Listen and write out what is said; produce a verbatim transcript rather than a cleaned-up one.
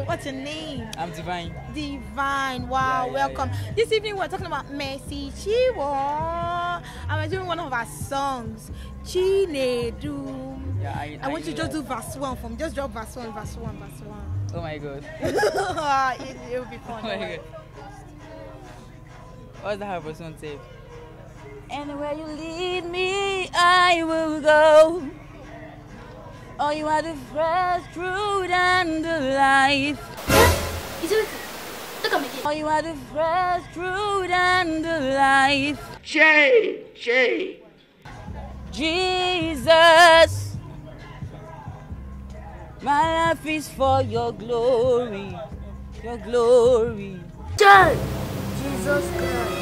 What's your name? I'm Divine. Divine. Wow, Yeah, yeah, welcome. yeah. This evening we're talking about Mercy Chiwo. And we're doing one of our songs, Chinedu. Yeah, I, I, I want you to know just do that. verse one from just drop verse one, verse one, verse one. Oh my god. it, it'll be fun. Oh my god. What's the hard person say? Anywhere you lead me, I will go. Oh, you are the fresh fruit and the life. Oh, you are the fresh fruit and the life. Jay, Jay. Jesus, my life is for your glory, your glory. Jay. Jesus Christ.